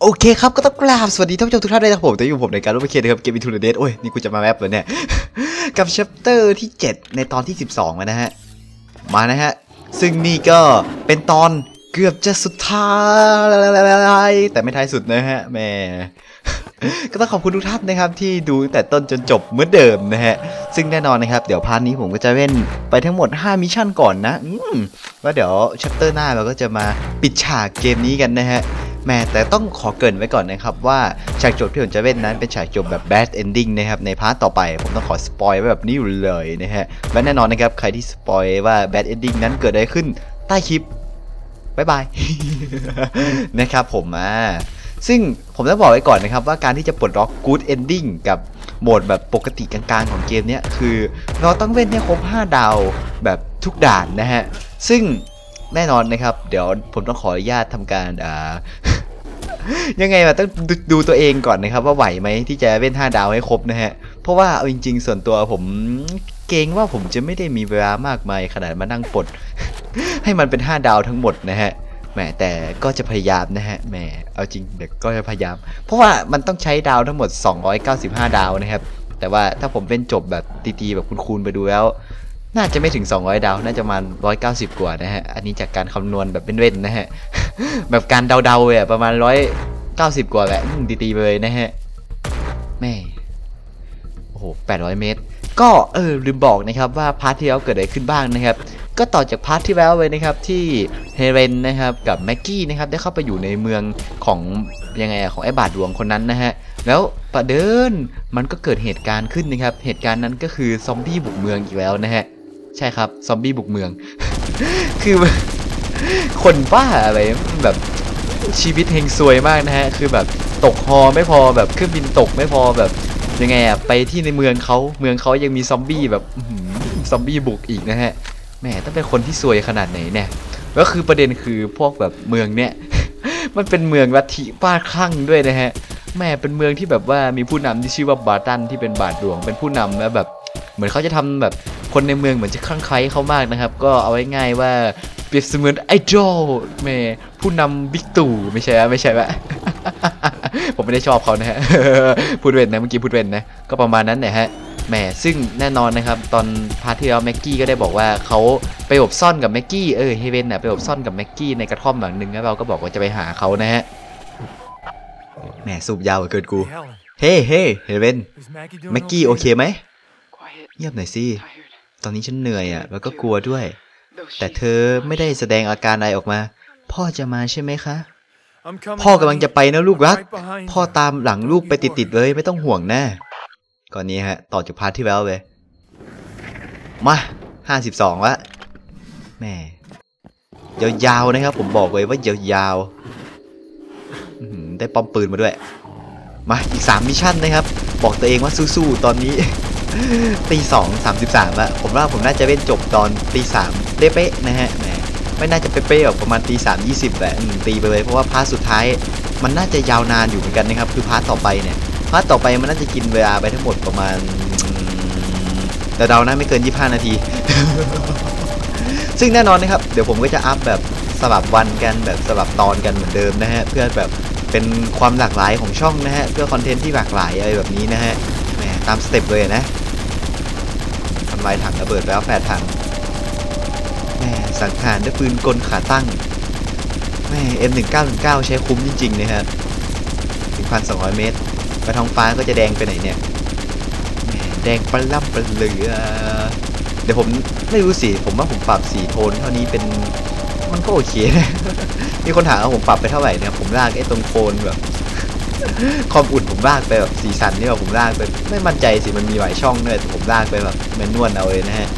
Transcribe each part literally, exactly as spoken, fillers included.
โอเคครับก็ต้องกราบสวัสดีท่านผู้ชมทุกท่านด้วยนะครับผมแต่อยู่ผมในการร่วมเกมนะครับเกม Into the Dead โอ้ยนี่กูจะมาแมปเลยเนี่ย กับ chapter ที่เจ็ดในตอนที่สิบสองนะฮะมานะฮะซึ่งนี่ก็เป็นตอนเกือบจะสุดท้ายแต่ไม่ท้ายสุดนะฮะแม่ก็ต้องขอบคุณทุกท่านนะครับที่ดูตั้งแต่ต้นจนจบเหมือนเดิมนะฮะซึ่งแน่นอนนะครับเดี๋ยวพาร์ทนี้ผมก็จะเล่นไปทั้งหมดห้ามิชชั่นก่อนนะอืมแล้วเดี๋ยว chapter หน้าเราก็จะมาปิดฉากเกมนี้กันนะฮะแม่แต่ต้องขอเกริ่นไว้ก่อนนะครับว่าฉากจบที่ผมจะเล่นนั้นเป็นฉากจบแบบ bad ending นะครับในพาร์ทต่อไปผมต้องขอสปอยไว้แบบนี้อยู่เลยนะฮะและแน่นอนนะครับใครที่สปอยว่า bad ending นั้นเกิดอะไรขึ้นใต้คลิปบ๊ายบาย นะครับผมอ่าซึ่งผมต้องบอกไว้ก่อนนะครับว่าการที่จะปลดล็อก good ending กับโหมดแบบปกติกลางๆของเกมเนี้ยคือเราต้องเล่นให้ครบห้าดาวแบบทุกด่านนะฮะซึ่งแน่นอนนะครับเดี๋ยวผมต้องขออนุญาตทำการอ่า ยังไงล่ะต้องดูตัวเองก่อนนะครับว่าไหวไหมที่จะเล่นห้าดาวให้ครบนะฮะเพราะว่าเอาจริงๆส่วนตัวผมเกรงว่าผมจะไม่ได้มีเวลามากมายขนาดมานั่งปลด ให้มันเป็นห้าดาวทั้งหมดนะฮะแหมแต่ก็จะพยายามนะฮะแหมเอาจริงเด็กก็จะพยายามเพราะว่ามันต้องใช้ดาวทั้งหมดสองร้อยเก้าสิบห้าดาวนะครับแต่ว่าถ้าผมเล่นจบแบบตีๆแบบคูณๆไปดูแล้วน่าจะไม่ถึงสองร้อยดาวน่าจะประมาณหนึ่งร้อยเก้าสิบกว่านะฮะอันนี้จากการคำนวณแบบเป็นเว้นนะฮะ แบบการเดาๆเลยประมาณหนึ่งร้อยเก้าสิบกว่าแหละตีๆไปเลยนะฮะแม่โอ้โหแปดร้อยเมตรก็เออลืมบอกนะครับว่าพาร์ทที่แล้วเกิดอะไรขึ้นบ้างนะครับก็ต่อจากพาร์ทที่แล้วเลยนะครับที่เฮเรนนะครับกับแม็กกี้นะครับได้เข้าไปอยู่ในเมืองของยังไงของไอ้บาทหลวงคนนั้นนะฮะแล้วประเดินมันก็เกิดเหตุการณ์ขึ้นนะครับเหตุการณ์นั้นก็คือซอมบี้บุกเมืองอีกแล้วนะฮะใช่ครับซอมบี้บุกเมือง คือคนบ้าอะไรแบบชีวิตเฮงซวยมากนะฮะคือแบบตกฮอไม่พอแบบเครื่องบินตกไม่พอแบบยังไงอะไปที่ในเมืองเขาเมืองเขายังมีซอมบี้แบบซอมบี้บุกอีกนะฮะแหมต้องเป็นคนที่ซวยขนาดไหนเนี่ยก็คือประเด็นคือพวกแบบเมืองเนี้ย มันเป็นเมืองลัทธิบ้าคลั่งด้วยนะฮะแหมเป็นเมืองที่แบบว่ามีผู้นำที่ชื่อว่าบาตันที่เป็นบาทหลวงเป็นผู้นำแล้วแบบเหมือนเขาจะทำแบบคนในเมืองเหมือนจะคลั่งไคล้เขามากนะครับก็เอาไว้ง่ายว่าเปรียบเสมือนไอดอลแม่ผู้นำบิ๊กตู่ไม่ใช่ไม่ใช่ไหม ผมไม่ได้ชอบเขานะฮะ พูดเว้นนะเมื่อกี้พูดเว้นนะก็ประมาณนั้นแหละฮะแหมซึ่งแน่นอนนะครับตอนพาร์ทที่แล้วแม็กกี้ก็ได้บอกว่าเขาไปหลบซ่อนกับแม็กกี้เออเฮเวนน่ะไปหลบซ่อนกับแม็กกี้ในกระท่อมหลังนึงแล้วเราก็บอกว่าจะไปหาเขานะฮะแหมสูบยาวเกินกูเฮ้เฮ้เฮเวนแม็กกี้โอเคไหมเงียบหน่อยสิตอนนี้ฉันเหนื่อยอ่ะแล้วก็กลัวด้วยแต่เธอไม่ได้แสดงอาการอะไรออกมาพ่อจะมาใช่ไหมคะพ่อกำลังจะไปนะลูกรักพ่อตามหลังลูกไปติดๆเลยไม่ต้องห่วงแน่ก่อนนี้ฮะต่อจากพาร์ทที่แล้วเลยมาห้าสิบสองละแม่ยาวๆนะครับผมบอกเลยว่ายาวๆได้ป้อมปืนมาด้วยมาอีกสามมิชชั่นนะครับบอกตัวเองว่าสู้ๆตอนนี้ตีสองสามสิบสามละผมว่าผมน่าจะเล่นจบตอนตีสามเป๊ะๆนะฮะแหมไม่น่าจะเป๊ะๆแบบประมาณตีสามยี่สิบแหละตีไปเลยเพราะว่าพาร์ทสุดท้ายมันน่าจะยาวนานอยู่เหมือนกันนะครับคือพาร์ทต่อไปเนี่ยพาร์ทต่อไปมันน่าจะกินเวลาไปทั้งหมดประมาณแต่เดานะไม่เกินยี่สิบห้านาที ซึ่งแน่นอนนะครับเดี๋ยวผมก็จะอัพแบบสลับวันกันแบบสลับตอนกันเหมือนเดิมนะฮะเพื่อแบบเป็นความหลากหลายของช่องนะฮะเพื่อคอนเทนต์ที่หลากหลายอะไรแบบนี้นะฮะแหมตามสเต็ปเลยนะทำลายถังระเบิดแล้วแปดถังแหมสังหารด้วยปืนกลขาตั้งแหม เอ็ม หนึ่งเก้าหนึ่งเก้า ใช้คุ้มจริงๆนะครับ หนึ่งพันสองร้อย เมตรไปท้องฟ้าก็จะแดงไปไหนเนี่ยแหมแดงปล่ำปเหลือเดี๋ยวผมไม่รู้สิผมว่าผมปรับสีโทนเท่านี้เป็นมันก็โอเคนะ มีคนถามว่าผมปรับไปเท่าไหร่เนี่ยผมลากไอ้ตรงโคนแบบ ความอุ่นผมลากไปแบบสีสันนี่แบบผมลากไปไม่มั่นใจสิมันมีหลายช่องด้วยแต่ผมลากไปแบบแมนนวลเอาเลยนะฮะ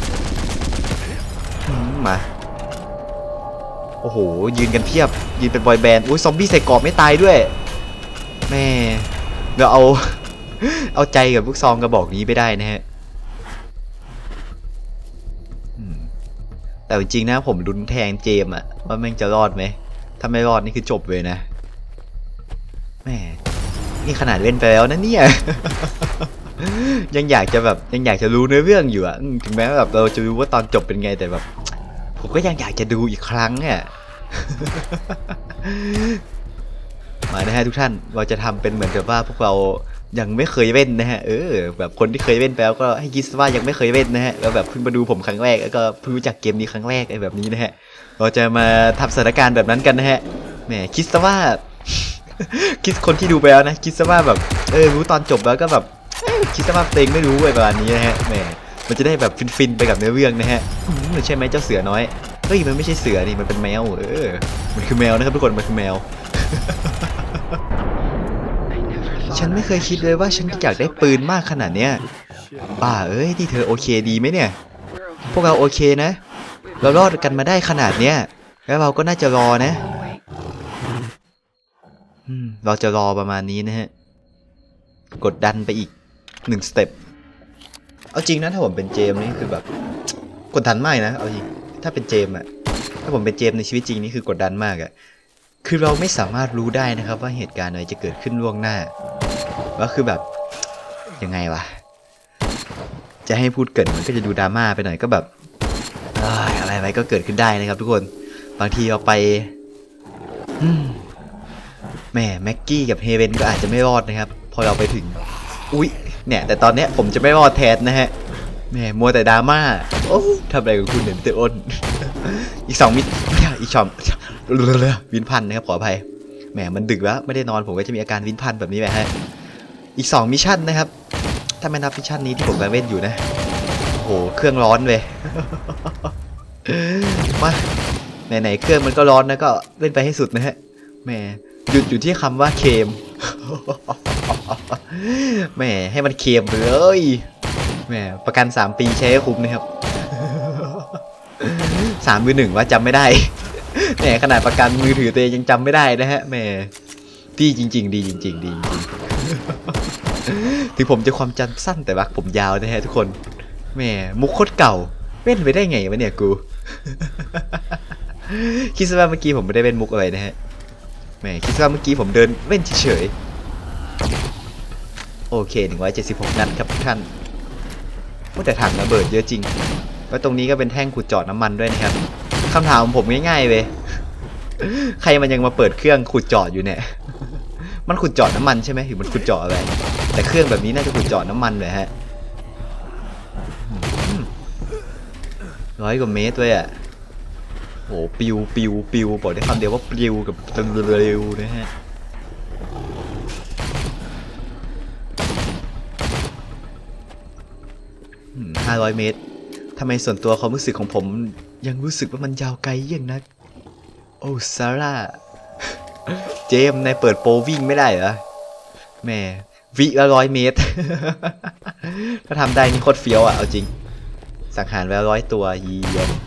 มาโอ้โหยืนกันเพียบยืนเป็นบอยแบนด์อุ้ยซอมบี้ใส่กรอบไม่ตายด้วยแม่เดี๋ยวเอา เอาใจกับลูกซองกระบอกนี้ไปได้นะฮะแต่จริงๆนะผมลุ้นแทงเจมอะว่าแม่งจะรอดไหมถ้าไม่รอดนี่คือจบเลยนะแม่นี่ขนาดเล่นไปแล้วนะเนี่ย ยังอยากจะแบบยังอยากจะรู้เนื้อเรื่องอยู่อะถึงแม้แบบเราจะรู้ว่าตอนจบเป็นไงแต่แบบผมก็ยังอยากจะดูอีกครั้งเนี่ยมานะฮะทุกท่านเราจะทำเป็นเหมือนกับว่าพวกเรายังไม่เคยเล่นนะฮะเออแบบคนที่เคยเล่นไปแล้วก็ให้คิดว่ายังไม่เคยเล่นนะฮะแล้วแบบเพิ่งมาดูผมครั้งแรกแล้วก็เพิ่งรู้จักเกมนี้ครั้งแรกไอ้แบบนี้นะฮะเราจะมาทำสถานการณ์แบบนั้นกันนะฮะแหมคิดซะว่า คิดคนที่ดูไปแล้วนะคิดซะว่าแบบเออรู้ตอนจบแล้วก็แบบคิดซะว่าเต็งไม่รู้เลยประมาณนี้นะฮะแหมมันจะได้แบบฟินๆไปกับเนื้อเรื่องนะฮะใช่ไหมเจ้าเสือน้อยเฮ้ยมันไม่ใช่เสือนี่มันเป็นแมวเออมันคือแมวนะครับทุกคนมันคือแมว ฉันไม่เคยคิดเลยว่าฉันอยากได้ปืนมากขนาดเนี้ยบ้าเอ้ยที่เธอโอเคดีไหมเนี่ยพวกเราโอเคนะเรารอดกันมาได้ขนาดเนี้ยแล้วเราก็น่าจะรอนะอืมเราจะรอประมาณนี้นะฮะกดดันไปอีกหนึ่งสเต็ปเอาจริงนะถ้าผมเป็นเจมนี่คือแบบกดดันมากนะเอาจริงถ้าเป็นเจมอะถ้าผมเป็นเจมในชีวิตจริงนี่คือกดดันมากอะคือเราไม่สามารถรู้ได้นะครับว่าเหตุการณ์อะไรจะเกิดขึ้นล่วงหน้าว่าคือแบบยังไงวะจะให้พูดเกิดมันก็จะดูดราม่าไปหน่อยก็แบบอะไรอะไรก็เกิดขึ้นได้นะครับทุกคนบางทีเราไปแม่แม็กกี้กับเฮเวนก็อาจจะไม่รอดนะครับพอเราไปถึงอุ๊ยเนี่ยแต่ตอนเนี้ยผมจะไม่รอดแทนนะฮะแม่มัวแต่ดราม่าโอ้ทำอะไรกับคุณเนี่ยมิสเตอร์อ้น อีกสองมิตรอีกชอมวินพันนะครับขออภัยแหมมันดึกแล้วไม่ได้นอนผมก็จะมีอาการวินพันแบบนี้แหละฮะอีกสองมิชชั่นนะครับถ้าไม่นับมิชชั่นนี้ที่ผมกำลังเล่นอยู่นะโอ้โหเครื่องร้อนเลย มาไหนๆเครื่องมันก็ร้อนนะก็เล่นไปให้สุดนะฮะแหมหยุดอยู่ที่คำว่าเคม แหมให้มันเคมเลยแหมประกันสามปีใช้ให้คุ้มนะครับ สามมือหนึ่งว่าจำไม่ได้ แหมขนาดประกันมือถือตัวเองยังจำไม่ได้นะฮะแหมพี่จริงๆดีจริงๆดีจริงๆ ถึงผมจะความจำสั้นแต่ว่าผมยาวนะฮะทุกคนแหมมุกโคตรเก่าเว้นไปได้ไงวะเนี่ยกู คิดว่าเมื่อกี้ผมไม่ได้เป็นมุกอะไรนะฮะแหมคิดว่าเมื่อกี้ผมเดินเล่นเฉยๆโอเคหนึ่งร้อยเจ็ดสิบหกนัดครับทุกท่านว่าแต่ถังระเบิดเยอะจริงแล้วตรงนี้ก็เป็นแท่งขุดเจาะน้ำมันด้วยนะครับคำถามของผมง่ายๆเลยใครมันยังมาเปิดเครื่องขุดเจาะอยู่เนี่ยมันขุดเจาะน้ำมันใช่ไหมหรือมันขุดเจาะอะไรแต่เครื่องแบบนี้น่าจะขุดเจาะน้ำมันเลยฮะร้อยกว่าเมตรเลยอ่ะโอ้ปิวปิวปิวบอกได้คำเดียวว่าปิวกับเร็วนะฮะห้าร้อยเมตรทำไมส่วนตัวความรู้สึกของผมยังรู้สึกว่ามันยาวไกลอย่างนักโอ้ซาร่าเจมนายเปิดโปรวิ่งไม่ได้เหรอแม่วิละร้อยเมตร ถ้าทำได้นี่โคตรเฟี้ยวอ่ะเอาจริงสังหารไว้ร้อยตัวเยี่ยม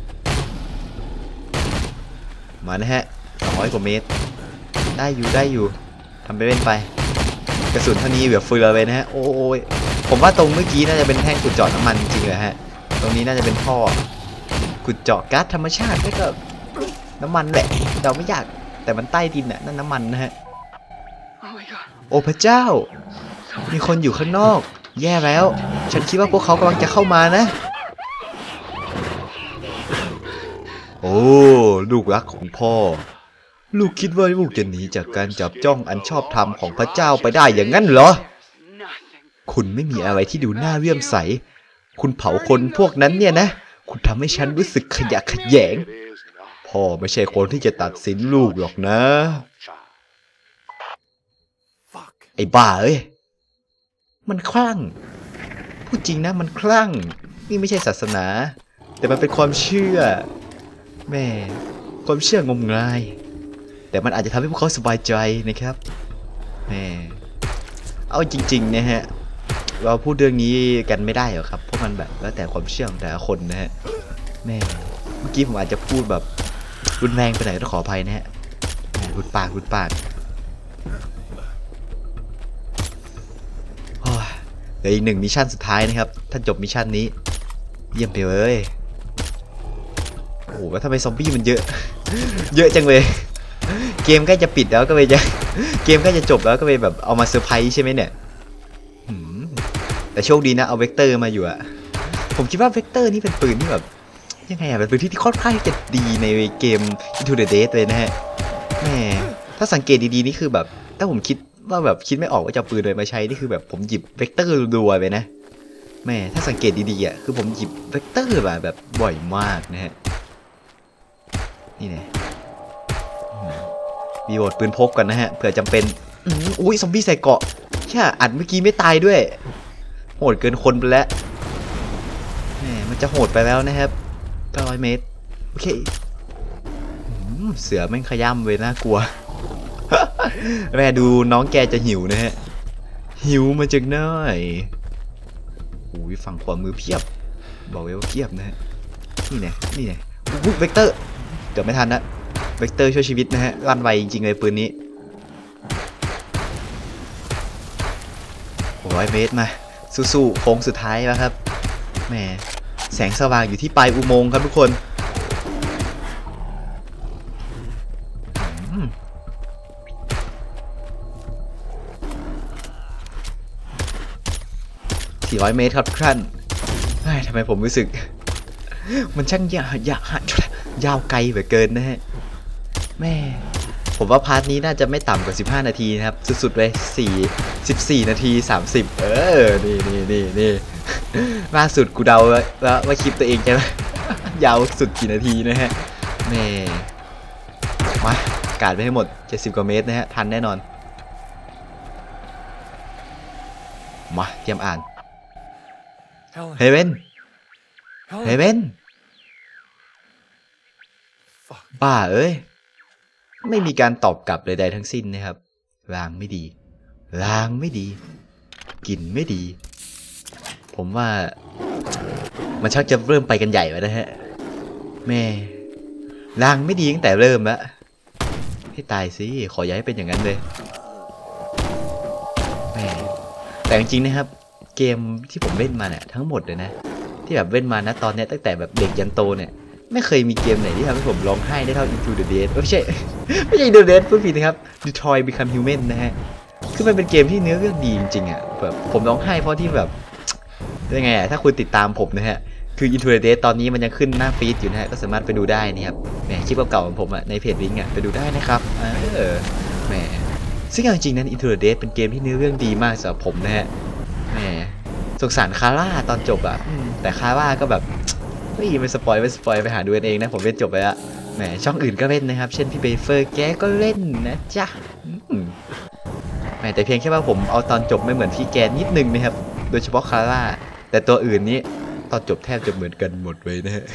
มานะฮะสองร้อยกว่าเมตรได้อยู่ได้อยู่ทำไปเล่นไปกระสุนเท่านี้เหลือเฟือเลยนะฮะโอ้ยผมว่าตรงเมื่อกี้น่าจะเป็นแท่งขุดเจาะน้ำมันจริงเลยฮะตรงนี้น่าจะเป็นท่อขุดเจาะก๊าซธรรมชาติแล้วก็น้ำมันแหละเดาไม่ยากแต่มันใต้ดินน่ะนั่นน้ำมันนะฮะโอ้พระเจ้ามีคนอยู่ข้างนอกแย่แล้วฉันคิดว่าพวกเขากำลังจะเข้ามานะโอ้ลูกรักของพ่อลูกคิดว่าลูกจะหนีจากการจับจ้องอันชอบธรรมของพระเจ้าไปได้อย่างนั้นเหรอคุณไม่มีอะไรที่ดูน่าเลื่อมใสคุณเผาคนพวกนั้นเนี่ยนะคุณทำให้ฉันรู้สึกขยะแขยงพ่อไม่ใช่คนที่จะตัดสินลูกหรอกนะไอ้บ้าเอ้ยมันคลั่งพูดจริงนะมันคลั่งนี่ไม่ใช่ศาสนาแต่มันเป็นความเชื่อแม่ความเชื่องมงายแต่มันอาจจะทำให้พวกเขาสบายใจนะครับแม่เอาจริงๆนะฮะเราพูดเรื่องนี้กันไม่ได้หรอกครับเพราะมันแบบแล้วแต่ความเชื่อของแต่ละคนนะฮะแม่เมื่อกี้ผมอาจจะพูดแบบรุนแรงไปหน่อยต้องขออภัยนะฮะรุดปากรุดปากเหลืออีกหนึ่งมิชชั่นสุดท้ายนะครับถ้าจบมิชชั่นนี้เยี่ยมไปเลยโอ้โหแล้วทำไมซอมบี้มันเยอะ เยอะจังเลยเกมใกล้จะปิดแล้วก็เลยจะเกมใกล้จะจบแล้วก็เลยแบบเอามาเซอร์ไพรส์ใช่ไหมเนี่ยแต่โชคดีนะเอาเวกเตอร์มาอยู่อะผมคิดว่าเวกเตอร์นี่เป็นปืนที่แบบยังไงอะเป็นปืนที่ค่อนข้างจะดีในเกม Into the Dead เลยนะฮะแม่ทถ้าสังเกตดีๆนี่คือแบบถ้าผมคิดว่าแบบคิดไม่ออกว่าจะเอาปืนอะไรมาใช้นี่คือแบบผมหยิบเวกเตอร์รัวๆไปนะแม่ถ้าสังเกตดีๆอ่ะคือผมหยิบเวกเตอร์แบบแบบบ่อยมากนะฮะนี่ไงมีโหมดปืนพกกันนะฮะเผื่อจำเป็นอุ้ยซอมบี้ใส่เกาะแค่อัดเมื่อกี้ไม่ตายด้วยโหดเกินคนไปแล้วแหมมันจะโหดไปแล้วนะครับเก้าร้อยเมตรโอเคเสือแม่งขย้ำเลยน่ากลัวแม่ดูน้องแกจะหิวนะฮะหิวมาจากไหนอุ้ยฝั่งขวามือเพียบบอกเลยว่าเพียบนะฮะนี่ไงนี่ไงอุ้ยเวกเตอร์เดี๋ยวไม่ทันนะเวกเตอร์ช่วยชีวิตนะฮะลั่นไวจริงๆเลยปืนนี้ร้อยเมตรมาสู้ๆโค้งสุดท้ายแล้วครับแหมแสงสว่างอยู่ที่ปลายอุโมงค์ครับทุกคนสี่ร้อยเมตรครับท่านทำไมผมรู้สึกมันช่างยาวยาวยาวไกลเหลือเกินนะฮะแม่ผมว่าพาร์ทนี้น่าจะไม่ต่ำกว่าสิบห้านาทีนะครับสุดๆเลยสี่สิบสี่นาทีสามสิบเออนี่นี่นี่นี่ล่าสุดกูเดาแล้วว่าคลิปตัวเองจะยาวสุดกี่นาทีนะฮะแม่มากาดไปให้หมดเจ็ดสิบกว่าเมตรนะฮะทันแน่นอนมาเตรียมอ่านเฮเว่นเฮเว่นบ้าเอ้ยไม่มีการตอบกลับใดๆทั้งสิ้นนะครับลางไม่ดีลางไม่ดีกลิ่นไม่ดีผมว่ามันชักจะเริ่มไปกันใหญ่แล้วนะฮะแม่ลางไม่ดีตั้งแต่เริ่มแล้วให้ตายสิขอย้ายเป็นอย่างนั้นเลยแม่แต่จริงๆนะครับเกมที่ผมเล่นมาเนี่ยทั้งหมดเลยนะที่แบบเล่นมานะตอนนี้ตั้งแต่แบบเด็กยันโตเนี่ยไม่เคยมีเกมไหนที่ทำให้ผมร้องไห้ได้เท่า Into the Dead ไม่ใช่ไม่ใช่ Into the Dead พูดผิดนะครับ Detroit Become Human นะฮะคือมันเป็นเกมที่เนื้อเรื่องดีจริงๆอ่ะแบบผมร้องไห้เพราะที่แบบยังไงอ่ะถ้าคุณติดตามผมนะฮะคือ Into the Dead ตอนนี้มันยังขึ้นหน้าฟีดอยู่นะฮะก็สามารถไปดูได้นี่ครับแหมคลิปเก่าๆของผมอ่ะในเพจลิงก์อ่ะไปดูได้นะครับเออแหมซึ่งจริงๆนั้น Into the Dead เป็นเกมที่เนื้อเรื่องดีมากสำหรับผมนะฮะแหมสงสารคาร่าตอนจบอ่ะแต่คาร่าก็แบบไม่ไม่สปอยไม่สปอยไปหาดูกันเองนะผมเล่นจบไปแล้วแหมช่องอื่นก็เล่นนะครับเช่นพี่เบเฟอร์แกก็เล่นนะจ๊ะแหมแต่เพียงแค่ว่าผมเอาตอนจบไม่เหมือนพี่แกนิดนึงนะครับโดยเฉพาะคาร่าแต่ตัวอื่นนี้ตอนจบแทบจะเหมือนกันหมดเลยนะฮะ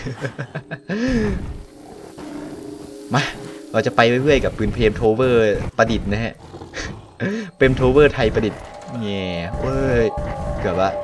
มาเราจะไปเรื่อยๆกับปืนเพมโทเวอร์ประดิษฐ์นะฮะเพมโทเวอร์ไทยประดิษฐ์แง่เว้ยเกือบละ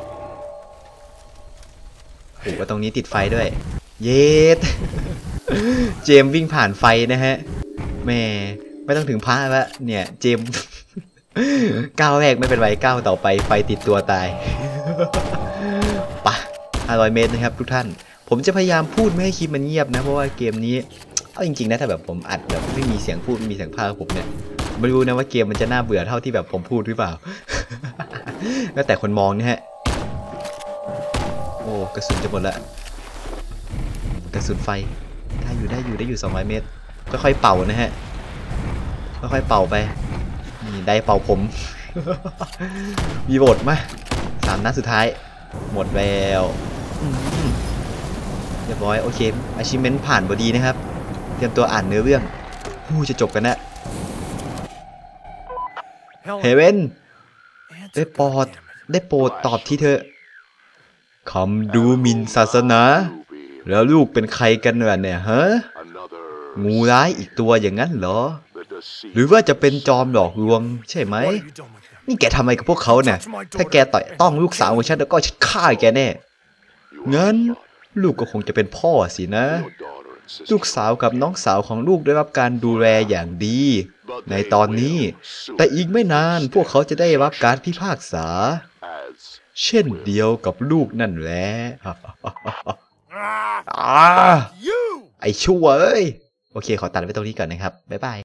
โอ้ว่าตรงนี้ติดไฟด้วยเย็ดเจมวิ่งผ่านไฟนะฮะแม่ไม่ต้องถึงพระแล้วเนี่ยเจมก้าวแรกไม่เป็นไรก้าวต่อไปไฟติดตัวตายปะห้าร้อยเมตรนะครับทุกท่านผมจะพยายามพูดไม่ให้คลิปมันเงียบนะเพราะว่าเกมนี้เอาจริงๆนะถ้าแบบผมอัดแบบไม่มีเสียงพูดไม่มีเสียงพากย์ผมเนี่ยไม่รู้นะว่าเกมมันจะน่าเบื่อเท่าที่แบบผมพูดหรือเปล่าแล้วแต่คนมองนี่ฮะโอ้กระสุนจะหมดละกระสุนไฟได้อยู่ได้อยู่ได้อยู่สองร้อยเมตรค่อยๆเป่านะฮะค่อยๆเป่าไปนี่ได้เป่าผมมีโหวตมาสามนัดสุดท้ายหมดแล้วเรียบร้อยโอเคอาชิเมนต์ผ่านพอดีนะครับเตรียมตัวอ่านเนื้อเรื่องผู้จะจบกันนะเฮเว่นได้โปรดได้โปรดตอบที่เธอคำดูหมิ่นศาสนาแล้วลูกเป็นใครกันวะเนี่ยฮะงูร้ายอีกตัวอย่างนั้นเหรอหรือว่าจะเป็นจอมหลอกลวงใช่ไหมนี่แกทำอะไรกับพวกเขาเนี่ยถ้าแกต่อยต้องลูกสาวของฉันแล้วก็ฉันฆ่าแกแน่งั้นลูกก็คงจะเป็นพ่อสินะลูกสาวกับน้องสาวของลูกได้รับการดูแลอย่างดีในตอนนี้แต่อีกไม่นานพวกเขาจะได้รับการพิพากษาเช่นเดียวกับลูกนั่นแหละไอ้ชั่วเอ้ยโอเคขอตัดไว้ตรงนี้ก่อนนะครับบ๊ายบาย